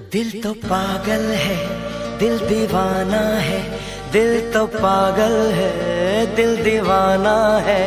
दिल तो पागल है, दिल दीवाना है, दिल तो पागल है, दिल दीवाना है।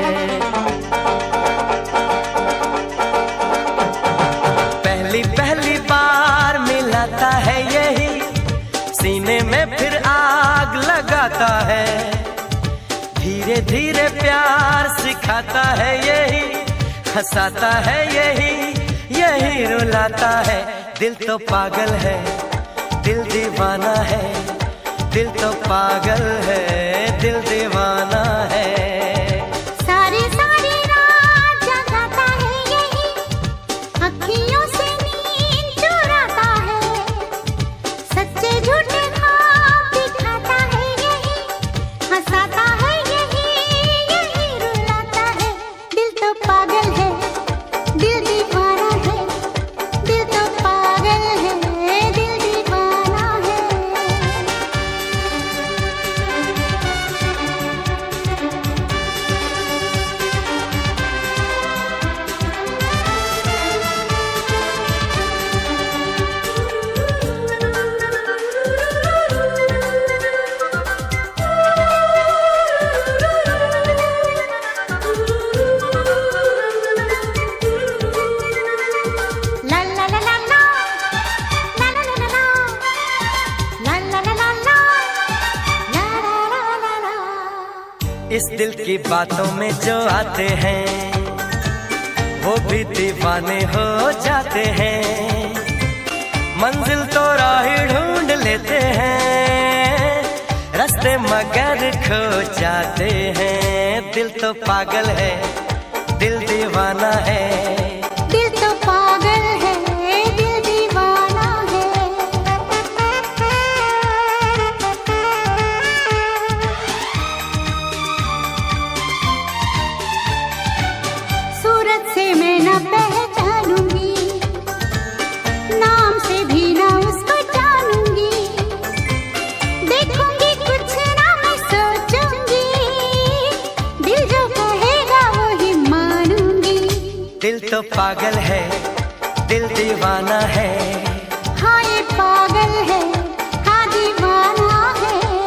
पहली पहली बार मिलाता है यही, सीने में फिर आग लगाता है। धीरे धीरे प्यार सिखाता है यही, हंसाता है यही, यही रुलाता है। दिल तो पागल है, दिल दीवाना है, दिल तो पागल है, दिल दीवाना है। सारी सारी रात जगाता है यही, अखियों से नींद चुराता है। सच्चे झूठे ख्वाब दिखाता है यही, हंसाता है यही, यही रुलाता है। दिल तो पागल है, दिल दीवाना है, दिल तो पागल है, दिल दीवाना है। ला ला ला ला ला, ला ला ला ला ला, ला ला ला ला ला, ला ला ला ला ला। इस दिल की बातों में जो आते हैं, वो भी दीवाने हो जाते हैं। मंजिल तो राह ढूंढ लेते हैं, रास्ते मगर खो जाते हैं। दिल तो पागल है, दिल दीवाना है। दिल तो पागल है, दिल दीवाना है। सूरत से मैं न पहचानूंगी, नाम से भी न उसको जानूंगी। देखूंगी कुछ ना मैं सोचूंगी, दिल जो कहेगा वो ही मानूंगी। दिल तो पागल है, दिल दीवाना है। हाँ ये पागल है, हाँ दीवाना है।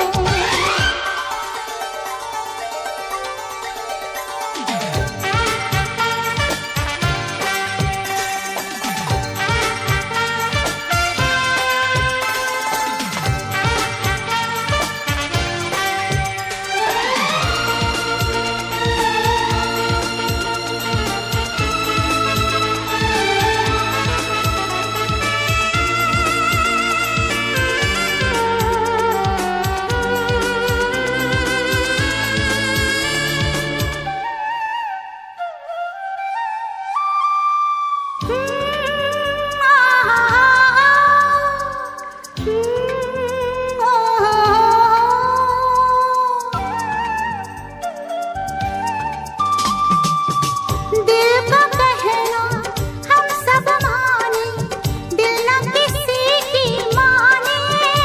दिल का कहना हम सब माने, दिल न किसी की माने।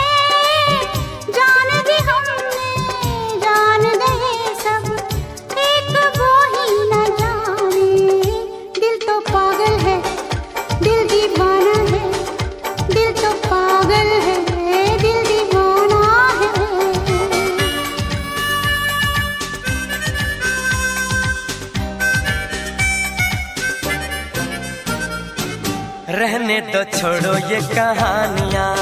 जान दी हमने, जान गए सब, एक वो ही न जाने। दिल तो पागल है, दिल दीवाना है, दिल तो पागल है, दिल दीवाना है। रहने दो छोड़ो ये कहानियां,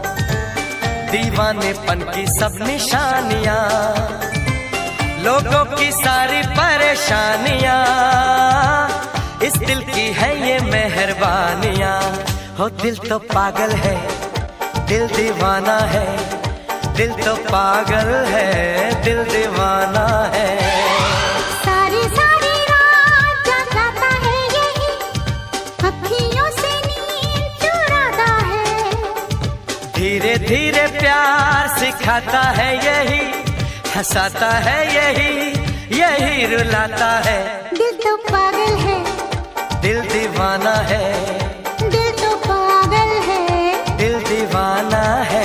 दीवानेपन की सब निशानियां, लोगों की सारी परेशानियां, इस दिल की है ये मेहरबानियां। हो दिल तो पागल है, दिल दीवाना है, दिल तो पागल है, दिल दीवाना है। सारी सारी रात जगाता है यही, अखियों से नींद चुराता है। धीरे धीरे प्यार सिखाता है यही, हंसाता है यही, यही रुलाता है। दिल तो पागल है, दिल दीवाना है, दिल तो पागल है, दिल दीवाना है।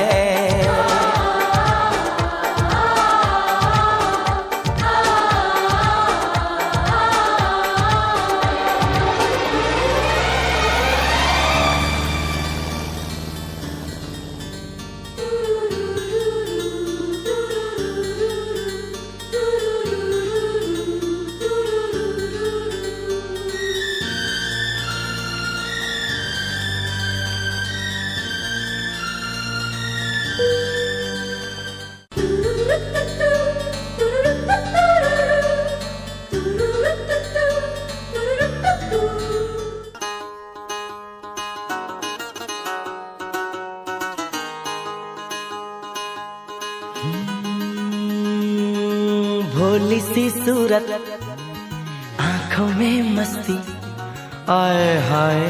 सूरत, आंखों में मस्ती, आए हाय।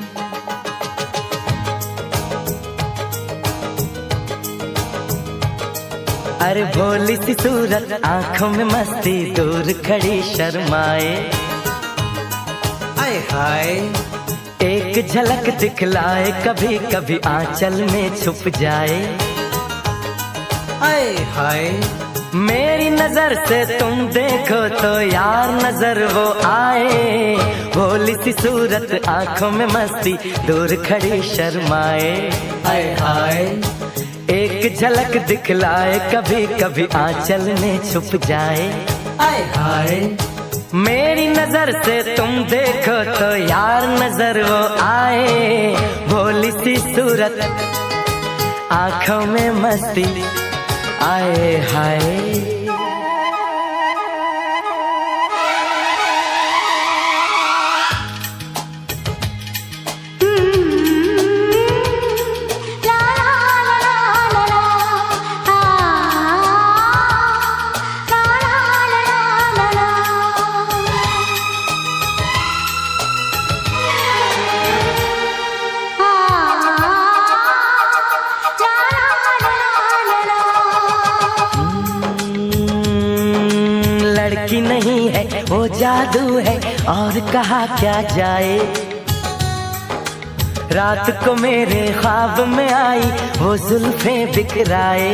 अरे भोली सी सूरत, आंखों में मस्ती, दूर खड़ी शर्माए, आए हाय। एक झलक दिखलाए, कभी कभी आंचल में छुप जाए, आए हाय। मेरी नजर से तुम देखो तो यार नजर वो आए, भोली सी सूरत, आंखों में मस्ती, दूर खड़ी शर्माए, आए हाय। एक झलक दिखलाए, कभी कभी आंचल में छुप जाए, आए हाय। मेरी नजर से तुम देखो तो यार नजर वो आए, भोली सी सूरत, आंखों में मस्ती, आए हाय। लड़की नहीं है वो जादू है, और कहा क्या जाए। रात को मेरे ख्वाब में आई वो जुल्फें बिखराए,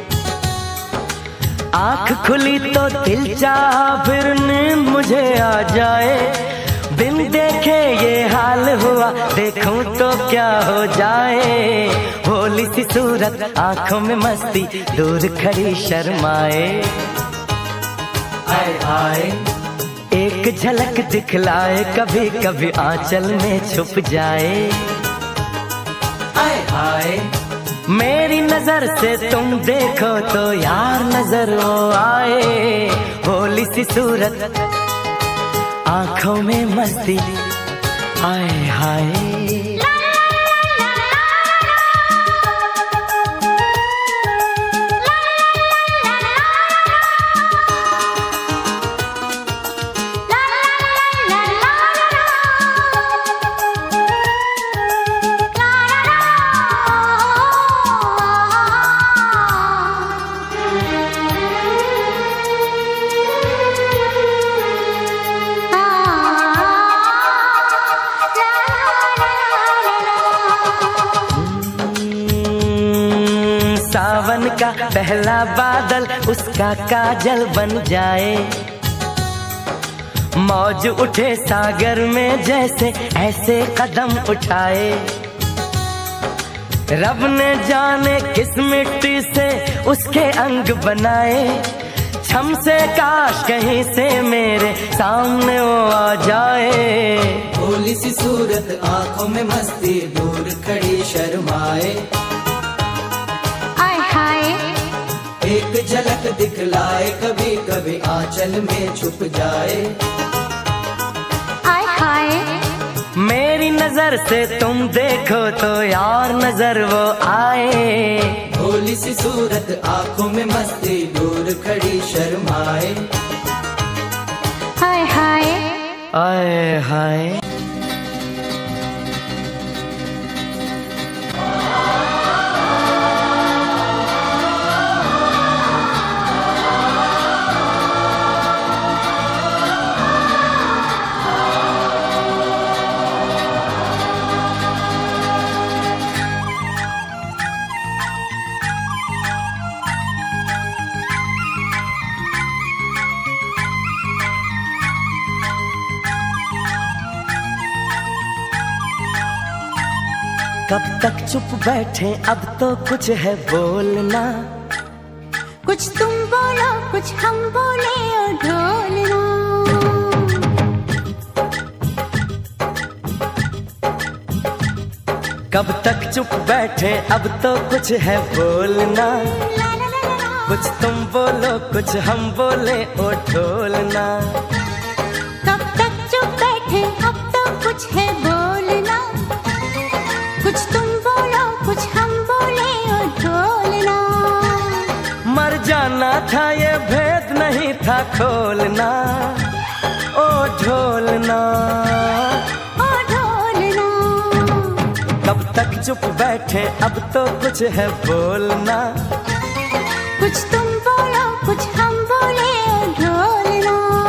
आँख खुली तो दिल चाहा फिर नींद मुझे आ जाए। बिन देखे ये हाल हुआ, देखूं तो क्या हो जाए। भोली सी सूरत, आंखों में मस्ती, दूर खड़ी शर्माए, आए हाय। एक झलक दिखलाए, कभी कभी आंचल में छुप जाए, आए हाय। मेरी नजर से तुम देखो तो यार नजर वो आए, भोली सी सूरत, आंखों में मस्ती, आए हाय। सावन का पहला बादल उसका काजल बन जाए, मौज उठे सागर में जैसे ऐसे कदम उठाए। रब ने जाने किस मिट्टी से उसके अंग बनाए, छम से काश कहीं से मेरे सामने वो आ जाए। भोली सी सूरत, आंखों में मस्ती, दूर खड़ी शर्माए, एक झलक दिखलाए, कभी कभी आंचल में छुप जाए, आय हाय। मेरी नजर से तुम देखो तो यार नजर वो आए, भोली सी सूरत, आंखों में मस्ती, दूर खड़ी शर्माए, हाय हाय, आए हाय। कब तक चुप बैठे, अब तो कुछ है बोलना। कुछ तुम बोलो, कुछ हम बोले और ढोलना। कब तक चुप बैठे, अब तो कुछ है बोलना। कुछ तुम बोलो, कुछ हम बोले और ढोलना। कब तक चुप बैठे, अब तो कुछ है बोलना। कुछ तुम बोलो, कुछ हम बोले और ढोलना। मर जाना था ये भेद नहीं था खोलना। चुप बैठे अब तो कुछ है बोलना। कुछ तुम बोलो कुछ हम बोले ओ ढोलना।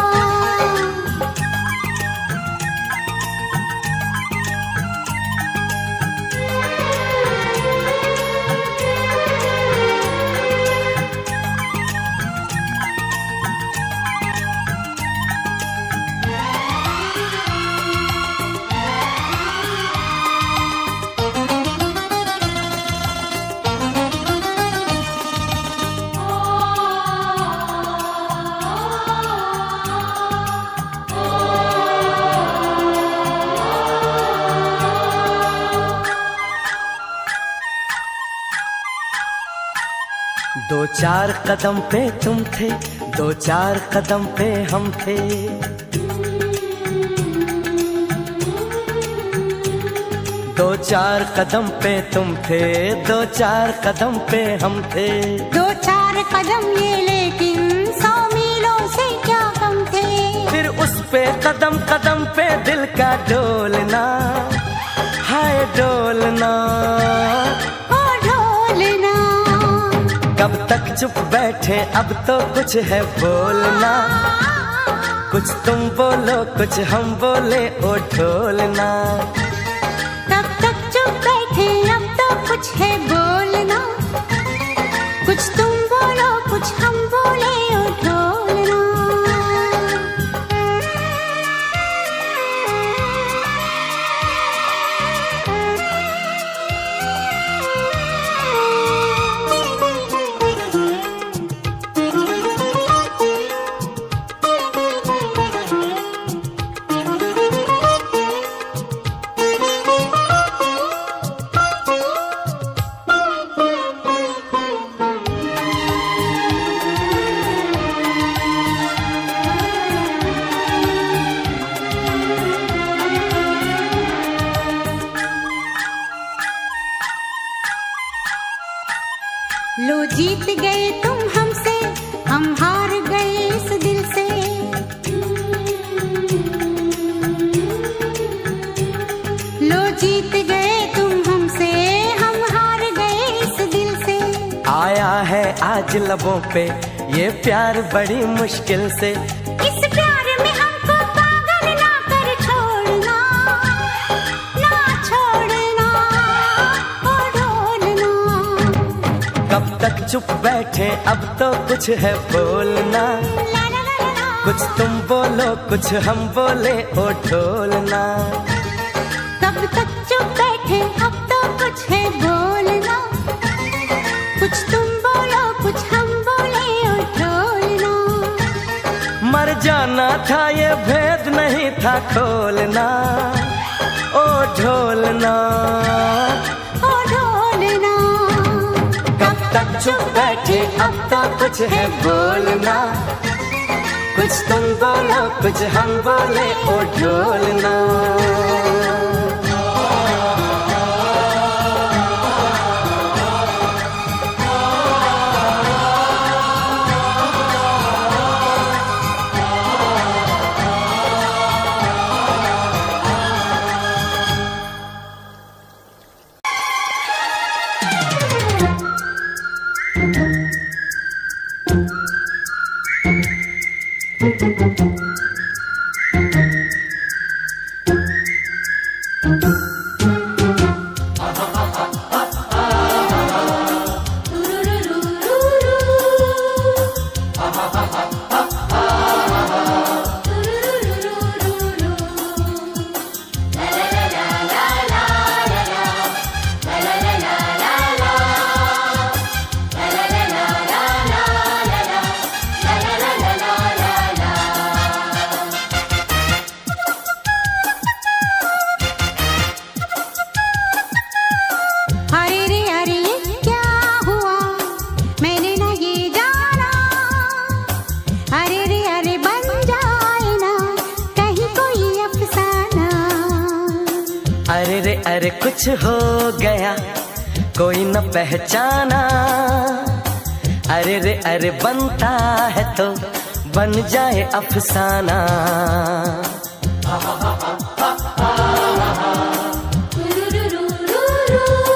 दो चार कदम पे तुम थे, दो चार कदम पे हम थे। दो चार कदम पे तुम थे, दो चार कदम पे हम थे। दो चार कदम ये लेकिन 100 मीलों से क्या कम थे। फिर उस पे कदम कदम पे दिल का डोलना, हाय डोलना ओ ढोलना। कब तक चुप बैठे अब तो कुछ है बोलना। कुछ तुम बोलो कुछ हम बोले ओ ढोलना। तब तक चुप बैठे अब तो कुछ है बोलना। कुछ तुम बोलो कुछ हम बोले ओ ढोलना। लो जीत गए तुम हमसे, हम हार गए इस दिल से। लो जीत गए तुम हमसे, हम हार गए इस दिल से। आया है आज लबों पे ये प्यार बड़ी मुश्किल से। इस प्यार में हमको पागल ना कर छोड़ना, ना छोड़ना ओ ढोलना। कब तक चुप बैठे अब तो कुछ है बोलना। ला ला ला ला ला। कुछ तुम बोलो कुछ हम बोले ओ ढोलना। कब तक चुप बैठे अब तो कुछ है बोलना। कुछ तुम बोलो कुछ हम बोले ओ ढोलना। मर जाना था ये भेद नहीं था खोलना ओ ढोलना। ओ ढोलना। कब तक चुप बैठे अब तो कुछ है बोलना। कुछ तुम बोलो कुछ हम बोले ओ ढोलना। अरे रे अरे कुछ हो गया कोई न पहचाना। अरे रे अरे बनता है तो बन जाए अफसाना। रू रू रू रू रू।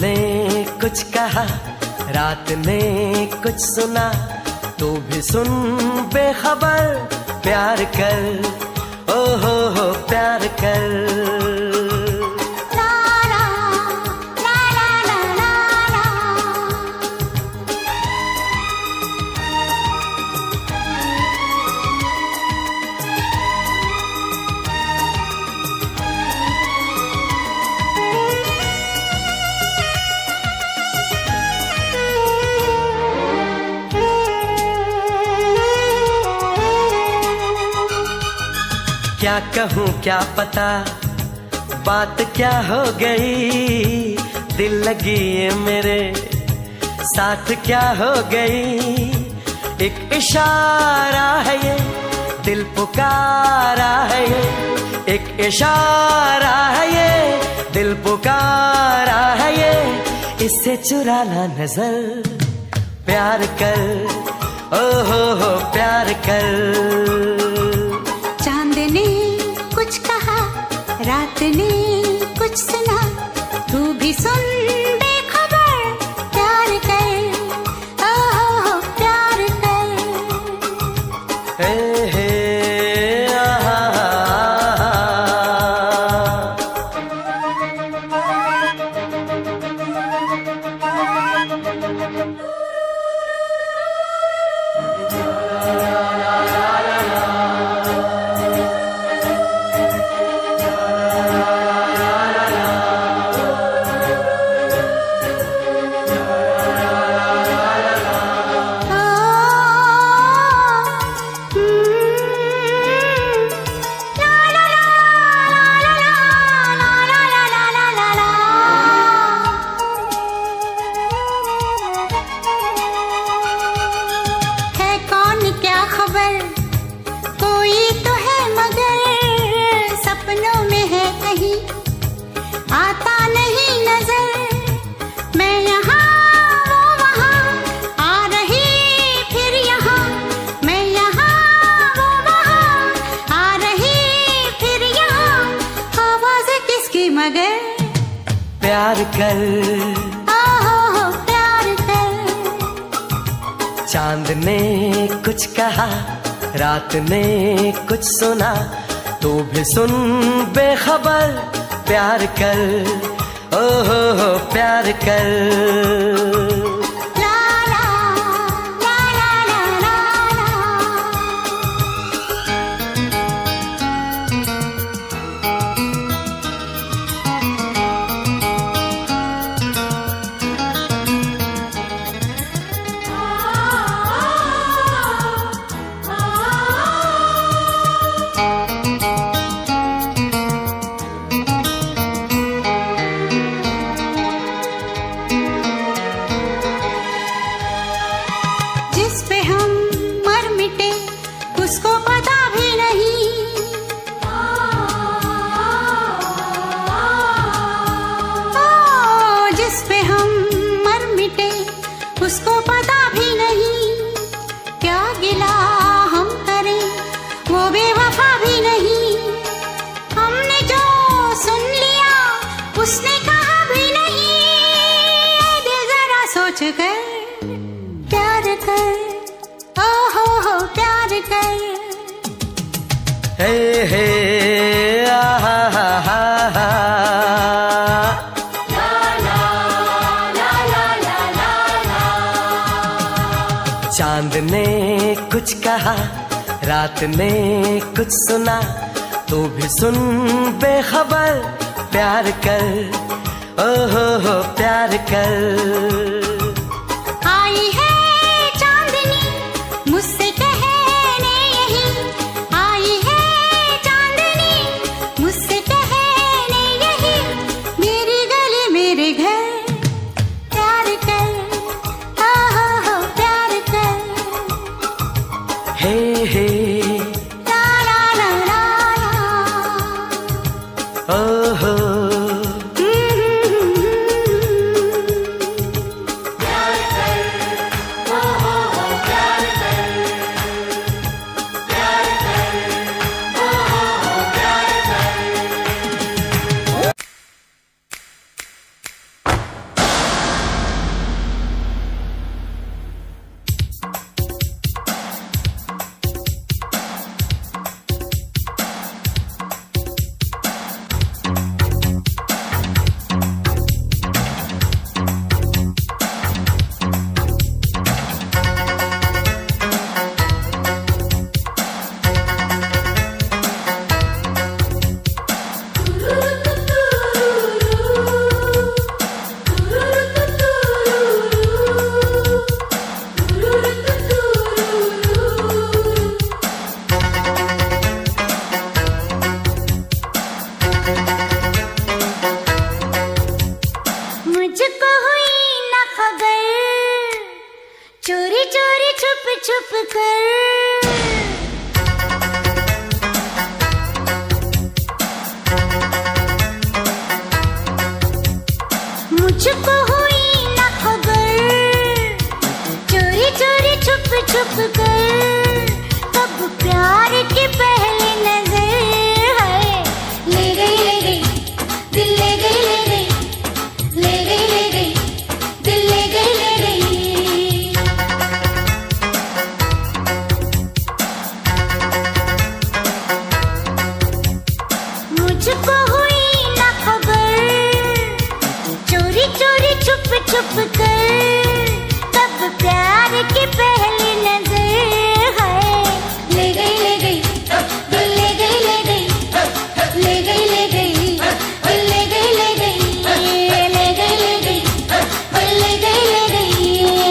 ने कुछ कहा, रात ने कुछ सुना, तू भी सुन बेखबर, प्यार कर, ओ हो प्यार कर। क्या कहूँ क्या पता बात क्या हो गई, दिल लगी ये मेरे साथ क्या हो गई। एक इशारा है ये, दिल पुकारा है ये, एक इशारा है ये, दिल पुकारा है ये, इससे चुरा ना नजर, प्यार कर, ओ हो प्यार कर। कुछ कहा, रात ने कुछ सुना, तू भी सुन बेखबर, प्यार कर, ओ प्यार कर। हे प्यार कर, ओ प्यार कर। चांद ने कुछ कहा, रात ने कुछ सुना, तू भी सुन बेखबर, प्यार कर, ओ हो प्यार कर। उसको पता भी नहीं, क्या गिला हम करें, वो बेवफा भी नहीं। हमने जो सुन लिया उसने कहा भी नहीं, दिल जरा सोच कर प्यार कर, ओ हो प्यार कर। हे आहा हा हा। चांद ने कुछ कहा, रात ने कुछ सुना, तू भी सुन बेखबर, प्यार कर, ओ हो प्यार कर। आई है चांदनी मुझसे कहने यही, आई है चांदनी मुझसे कहने यही, मेरी गली मेरे घर, प्यार कर, ओ हो प्यार कर। हे हे ला ला ला ला ला, ओ हो मुझको हुई न खबर, चोरी चोरी छुप छुप कर। मुझको हुई न खबर, चोरी चोरी छुप छुप कर। कब प्यार की पहली नजर है, ले गई दिल ले गई, ले गई दिल ले गई। मुझको हुई न खबर, चोरी चोरी छुप छुप कर। कब प्यार की पहली नजर है, ले गई दिल ले गई, ले गई ले गई, ले गई दिल ले गई, ले गई ले गई, ले गई दिल ले गई, ले गई।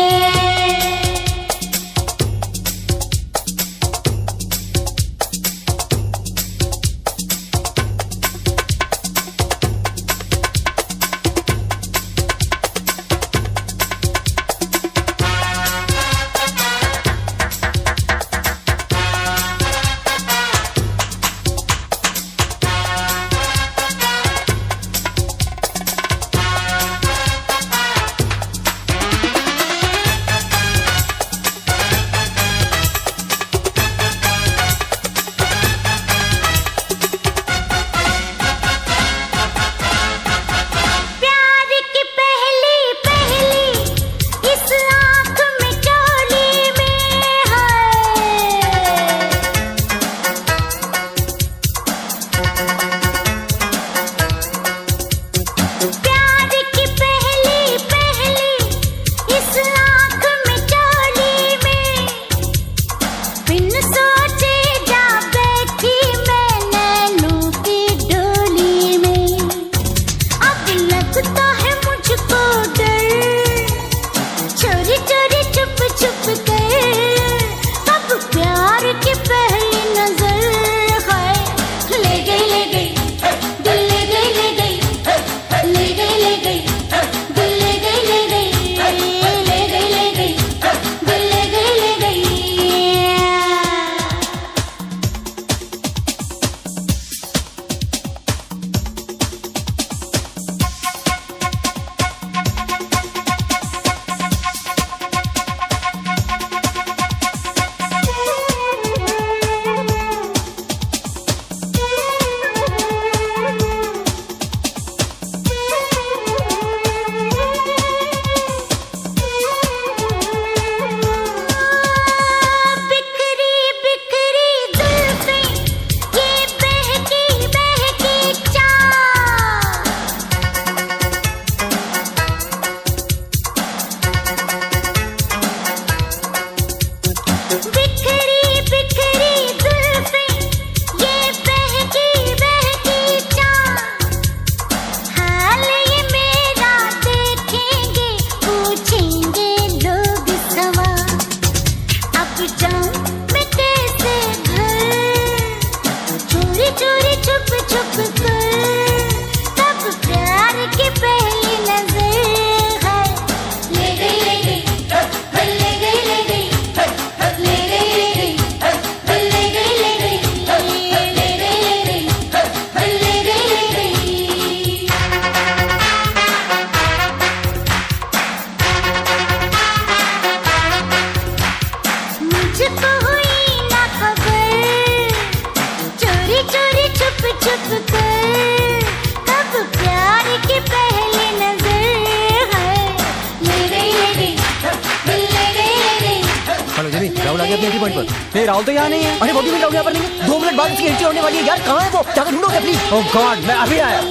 नहीं राहुल तो यहाँ नहीं है। अरे वो भी राहुल यहाँ पर नहीं है। 2 मिनट बाद उसकी एंट्री होने वाली है यार, कहाँ है वो? जाकर ढूंढोगे प्लीज। ओह गॉड, मैं अभी आया।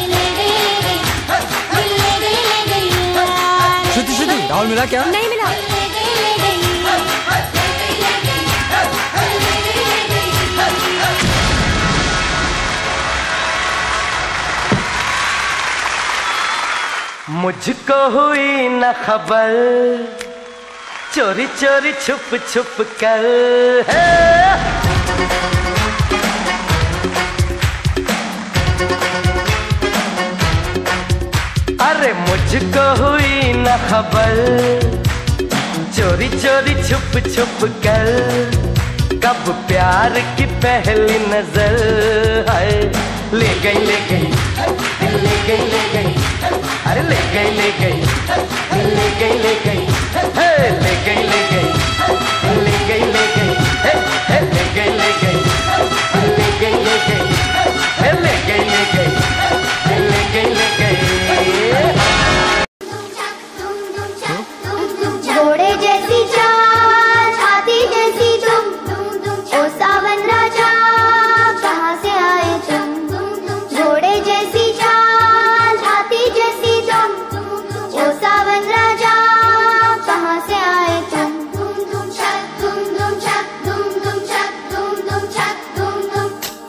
श्रुति श्रुति, राहुल मिला क्या? नहीं मिला। मुझको हुई न खबर, चोरी चोरी छुप छुप कर अरे मुझ मुझको हुई न खबर, चोरी चोरी छुप छुप कर, कब प्यार की पहली नजर है। ले गई ले गई ले गई ले गई, अरे ले गई ले गई ले गई ले गई, हे ले गई ले गई ले गई ले गई, हे ले गई ले गई ले गई ले गई, हे ले गई ले गई ले गई ले गई। घोड़े जैसी चाल, हाथी जैसी तुम, ओ सावन राजा कहाँ से आए तुम। घोड़े जैसी चाल, हाथी जैसी तुम, ओ सावन राजा कहाँ से आए तुम। धूम धूम छक धूम धूम छक धूम धूम छक धूम धूम छक धूम धूम।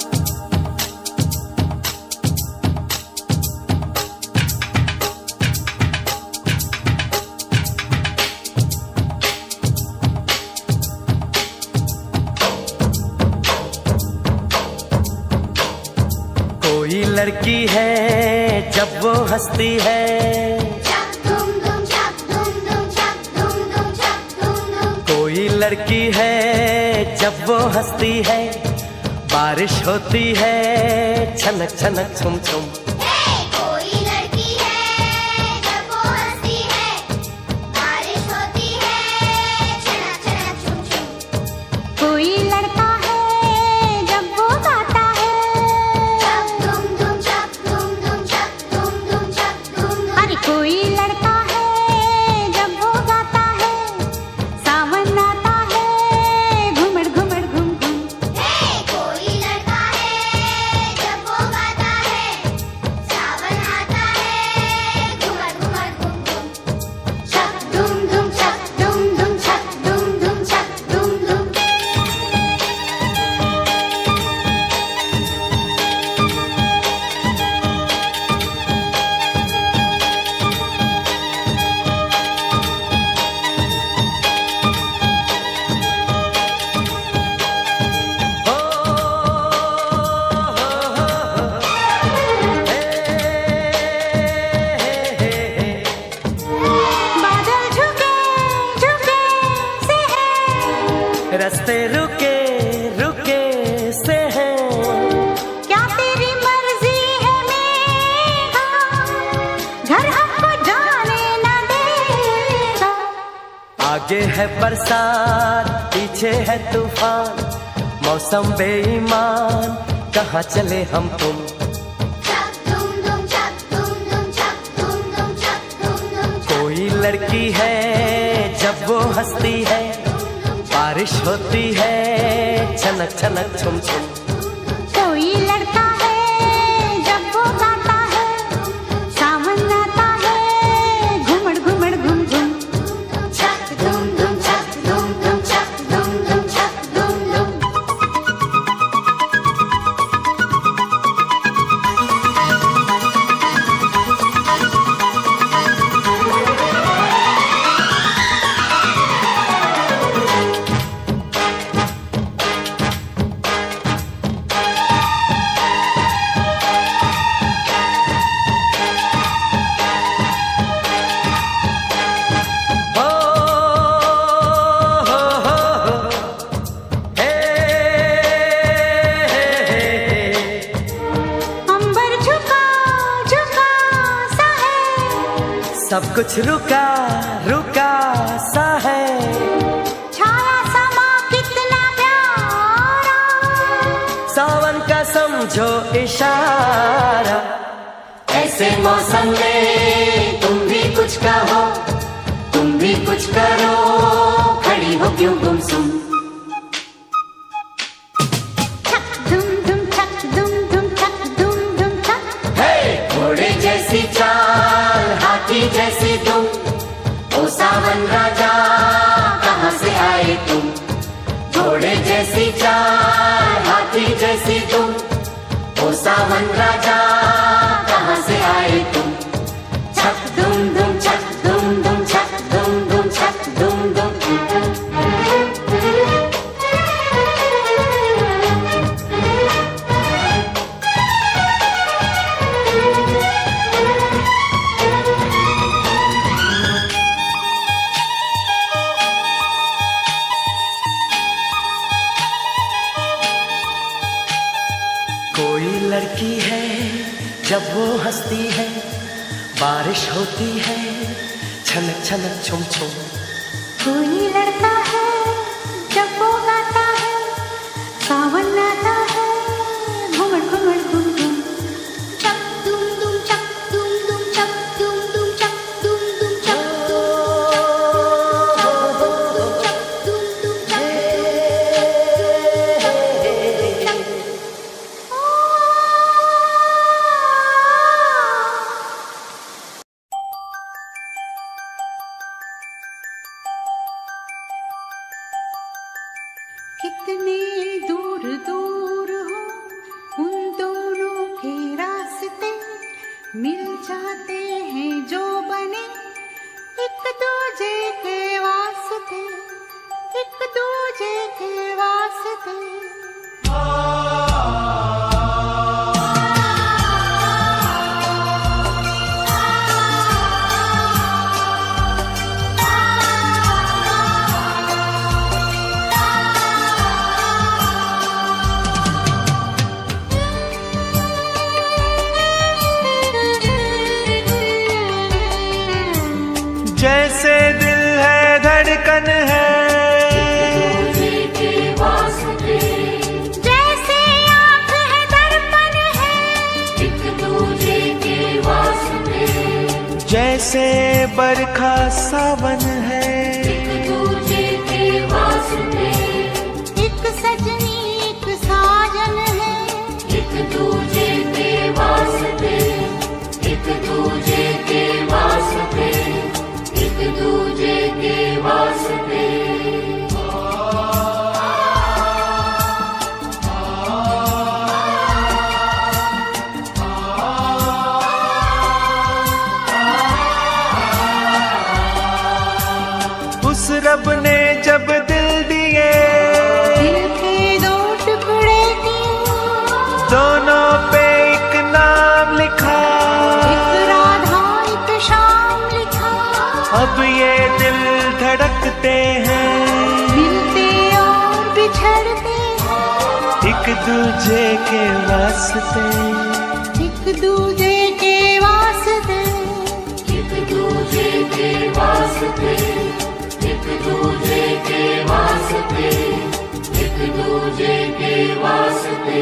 कोई लड़की है जब वो हंसती है, कोई लड़की है जब वो हंसती है, बारिश होती है छनक छनक छुम छुम। कोई लड़की है जब वो हंसती है, बारिश होती है छनक छनक छुम छुम। कोई लड़का है जब वो गाता है, धूम धूम छक धूम धूम छक धूम धूम छक धूम धूम। अरे कोई लड़का है जब वो गाता है, सावन आता है घुमड़ घुमड़ घुम घुम। कोई लड़का है जब वो गाता है, सावन आता है घुमड़ घुमड़ घुम घुम। छक धूम धूम छक धूम धूम छक धूम धूम छक धूम धूम। बादल झुके झुके से है, रास्ते रुके रुके से हैं, क्या तेरी मर्जी है मेघा, घर हमको जाने न देगा। आगे है बरसात पीछे है तूफान, मौसम बेईमान कहाँ चले हम तुम। कोई लड़की है जब वो हंसती है, बारिश होती है छनक छनक छुम छुम। कोई लड़का है जब वो गाता है, सावन आता है घुमड़ घुमड़ घुम घुम। छक धूम धूम छक धूम धूम छक धूम धूम छक धूम धूम। सब कुछ रुका रुका सा है, छाया समा कितना प्यारा, सावन का समझो इशारा। ऐसे मौसम में तुम भी कुछ कहो, तुम भी कुछ करो, खड़ी हो क्यों गुमसुम। घोड़े जैसी चाल, हाथी जैसी तुम, ओ सावन राजा कहाँ से आए तुम। घोड़े जैसी चाल, हाथी जैसी तुम, ओ सावन राजा कहाँ से आए तुम। छक दुम दुम छक दुम हंसती है, बारिश होती है, छनक छनक छुम छुम। कोई लड़का है जब वो गाता है, सावन आता है, घुमड़ घुमड़ घुम घुम। चक दुम दुम चक दुम दुम चक दुम दुम चक दुम दुम चक कितने दूर दूर हो उन दोनों के रास्ते, मिल जाते हैं जो बने एक दूजे के वास्ते, एक दूजे के वास्ते। जैसे दिल है धड़कन है, जैसे आँख है दर्पण है, एक दूजे के वास्ते, जैसे बरखा सावन है, एक दूजे के वास्ते, एक सजनी एक साजन है, एक दूजे के वास्ते, एक दूजे के वास्ते, एक दूजे के वास्ते। उस रब ने जब दिल दिए, दिल के दो टुकड़े किए, दोनों पे एक नाम लिखा, एक राधा एक शाम लिखा। अब ये दिल धड़कते हैं, मिलते और बिछड़ते हैं, एक दूजे के वास्ते, एक दूजे के वास्ते। एक दूजे के वास्ते, एक दूजे के वास्ते, एक दूजे के वास्ते।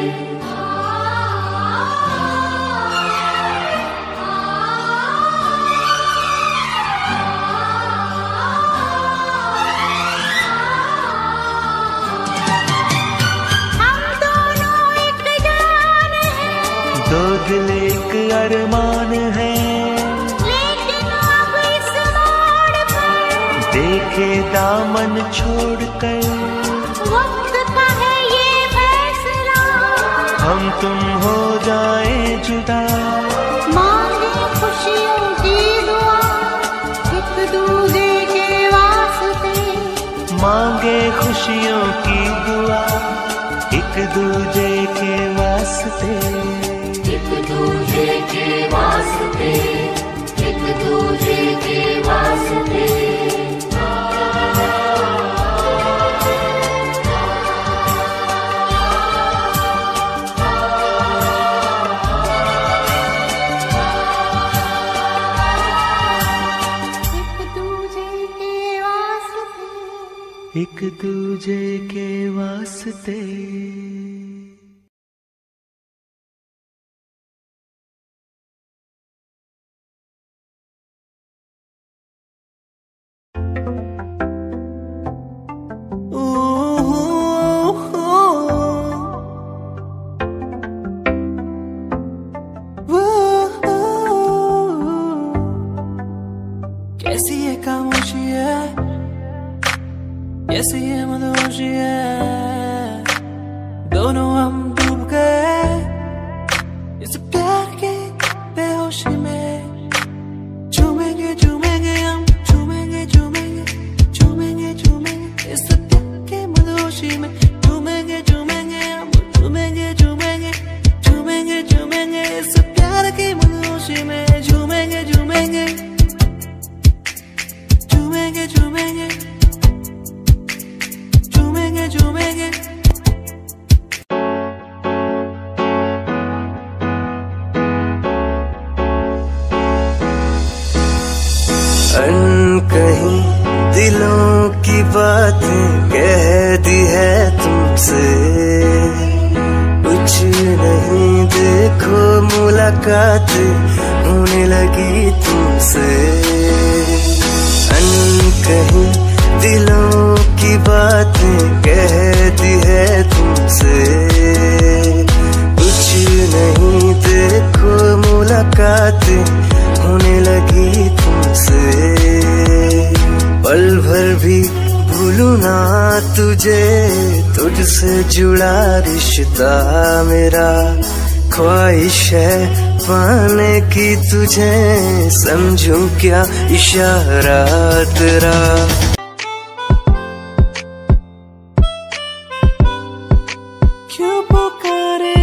हम दोनों एक जान हैं, दो दिल एक अरमान है, लेकिन अब इस मोड़ पर देखे दामन छोड़कर, वक्त का है ये फैसला। हम तुम हो जाएं जुदा, मांगे खुशियों की दुआ, एक दूजे के वास्ते, मांगे खुशियों की दुआ, एक दूजे के वास्ते। एक दूजे के वास्ते, एक दूजे के वास्ते। एक दूजे के वास्ते, एक दूजे के वास्ते। कैसी ये खामोशी है, कैसी ये मदहोशी है, दोनों हम डूब गए इस प्यार के बेहोशी में। झूमेंगे झूमेंगे हम, झूमेंगे झूमेंगे झूमेंगे झूमेंगे इस प्यार के मदहोशी में। झूमेंगे झूमेंगे हम, झूमेंगे झूमेंगे झूमेंगे झूमेंगे इस प्यार के मदहोशी में। झूमेंगे झूमेंगे झूमेंगे झूमेंगे झूमेंगे झूमेंगे। कहीं दिलों की बातें कह दी है तुमसे, कुछ नहीं देखो मुलाकात होने लगी तुमसे। कहीं दिलों की बातें कह दी है तुमसे, कुछ नहीं देखो मुलाकात होने लगी तुमसे। पल भर भी भूलूं ना तुझे, तुझसे जुड़ा रिश्ता मेरा, ख्वाहिश है पाने की तुझे, समझूं क्या इशारा तेरा। क्यों पुकारे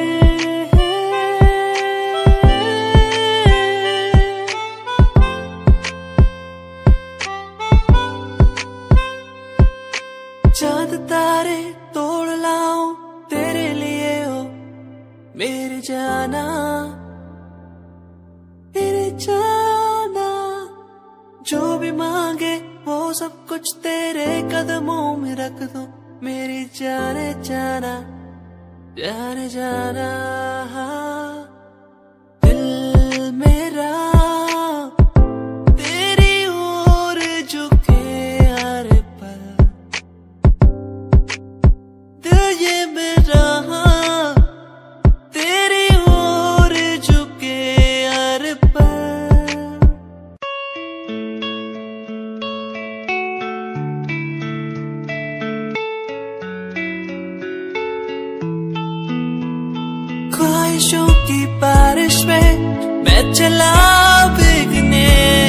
चांद तारे तोड़ लाऊं तेरे लिए हो मेरे जाना, मेरे जाना। जो भी मांगे वो सब कुछ तेरे कदमों में रख दो मेरी जाने जाना, जाने जाना। दिल मेरा तेरी ओर झुके हर पल, दिल ये मेरा तेरी ओर झुके हर पल। ख्वाहिशों की बारिश में मैं चला भीगने,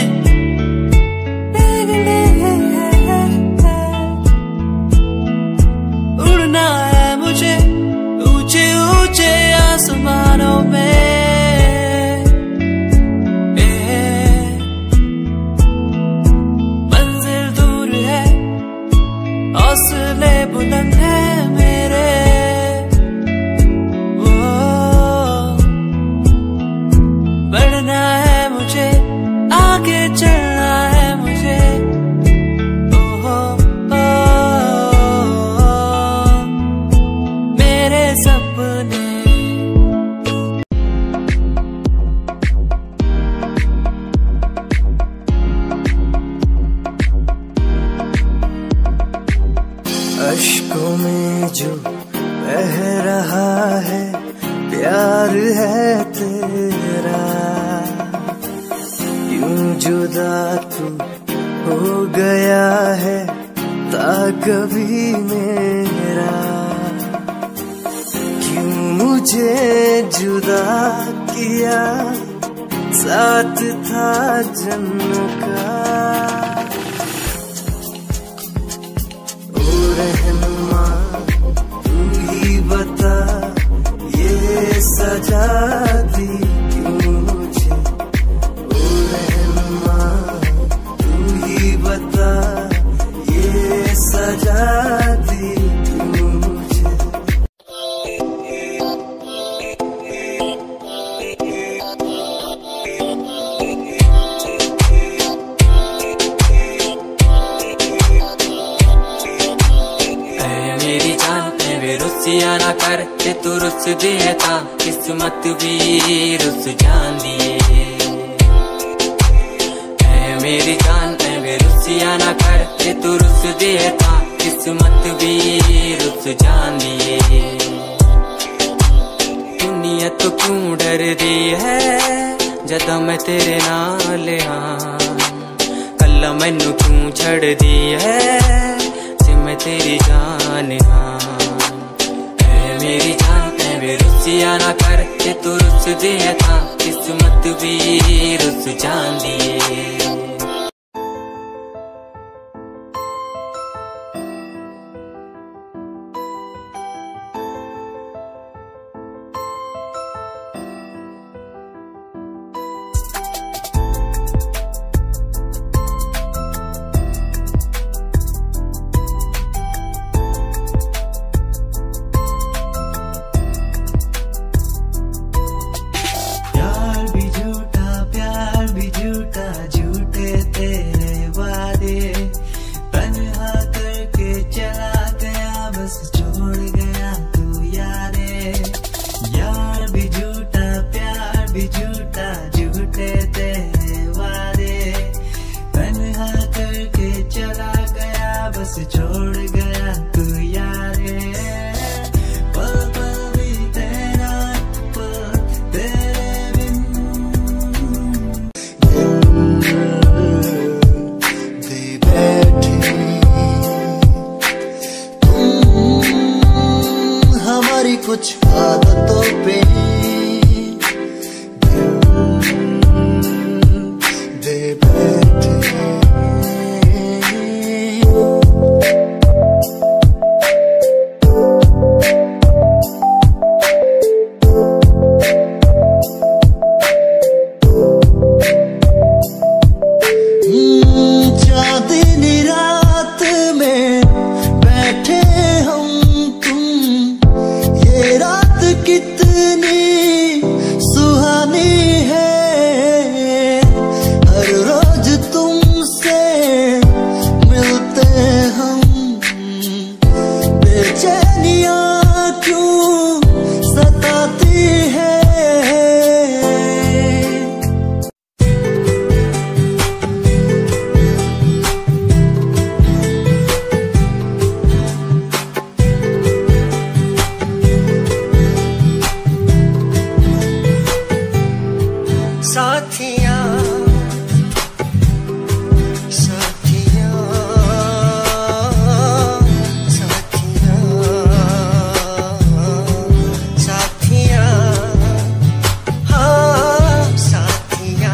उड़ना है मुझे ऊंचे ऊंचे आसमानों में। मंजिल दूर है हौसले बुलंद है मेरे, बढ़ना है मुझे आगे चलना है मुझे। मेरे सपने अश्कों में जो बह रहा है प्यार है तेरा, यूं जुदा तू हो गया है ता कभी मेरा। क्यों मुझे जुदा किया साथ था जन्मों का, ओ रहनुमा तू ही बता ये सजा दी क्यों मुझे, ओ रहनुमा तू ही बता ये सजा दी क्यों मुझे। मेरी जान में रुसिया ना कर ते तू रुस दिए ता किस्मत भी रुस जान दिए। मेरी जान में रुसिया ना कर ते तू रुस दिए ता किस्मत भी रुस जान दिए। दुनिया तो क्यों डर दी है जदा मैं तेरे नाल हाँ, कल्ला मैनू क्यों छड़ दी है मैं तेरी जान हाँ। मेरी जान में रुसिया ना कर ते तू रुस दिए था किस्मत भी रुस जान दिए। प्यार भी झूठा झूठे बस छोड़ गया तू यारे, पल पल बीते ना पल तेरे बिन। दे बैठे तुम हमारी कुछ आदतों पे, दे बैठे चांदनी रात में बैठे हम तुम, ये रात कितनी सुहानी है, हर रोज तुमसे मिलते हम, बेचैनियां क्यों सताती है। साथिया साथिया साथिया साथिया हाँ साथिया,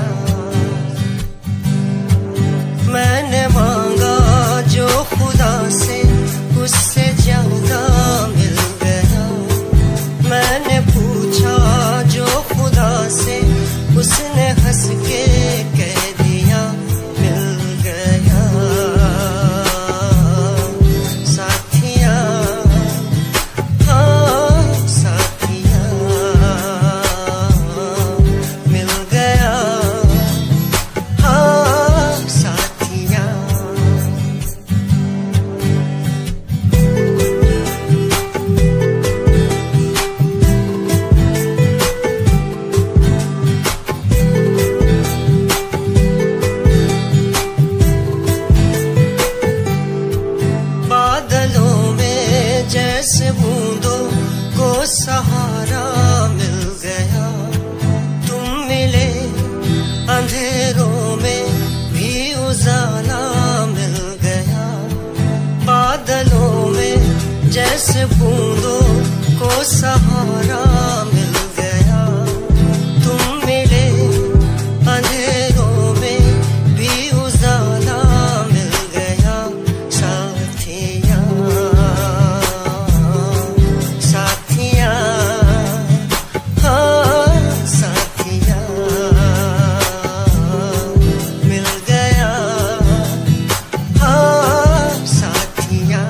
मैंने मांगा जो खुदा से उससे ज्यादा मिल गया, मैंने पूछा जो खुदा से उसने हंस के कह दिया मिल गया। साथिया हाँ साथिया मिल गया, हाँ साथिया। बादलों में जैसे बूंदों को सहारा मिल गया, तुम मिले अंधेरों में भी उजाला मिल गया। बादलों में जैसे बूंदों को सहारा मिल गया, तुम मिले अंधेरों में भी उजाला मिल गया। साथिया साथिया हाँ साथिया मिल गया, हाँ साथिया।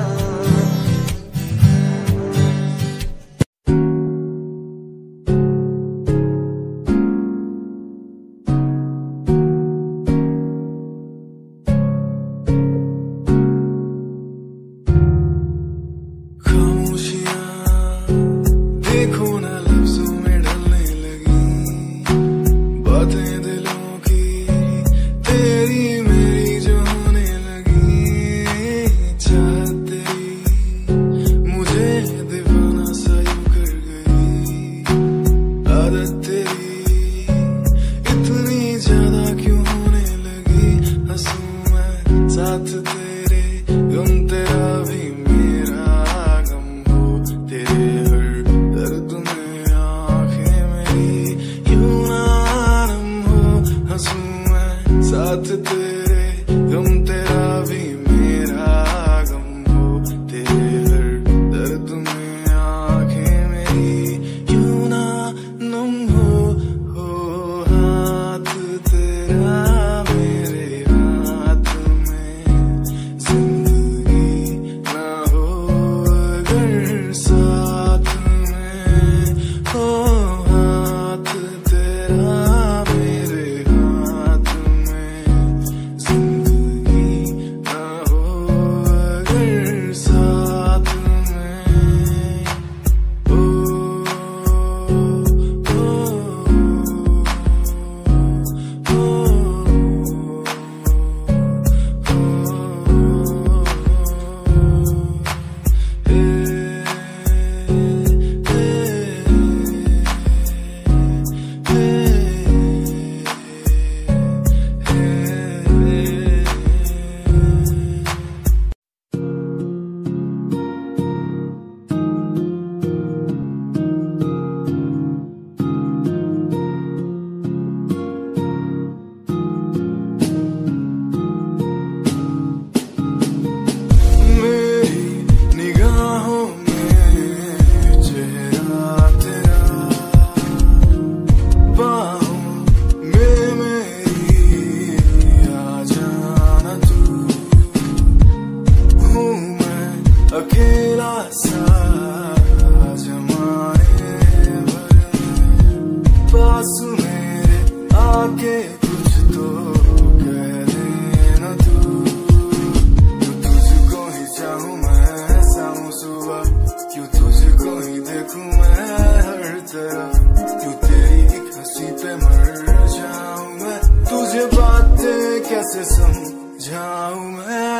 देखो ना लफ्जों में ढलने लगी, बातें दिलों की तेरी मेरी जो होने लगी। चाहत तेरी मुझे दीवाना सा यूं कर गई, आदत तेरी इतनी ज्यादा क्यों होने लगी। हंसूं मैं साथ तेरे, गम तेरा भी मेरा गम हो, तेरे हर दर्द में आंखें मेरी यूं ना नम हो। हंसूं मैं साथ तेरे, गम तेरा भी मेरा गम हो, तेरे हर दर्द में आंखें मेरी यूं ना नम हो। हाथ तेरा मेरे हाथ में, जिंदगी ना हो अगर साथ में हो। हाथ तेरा मेरे हाथ में, जाऊं मैं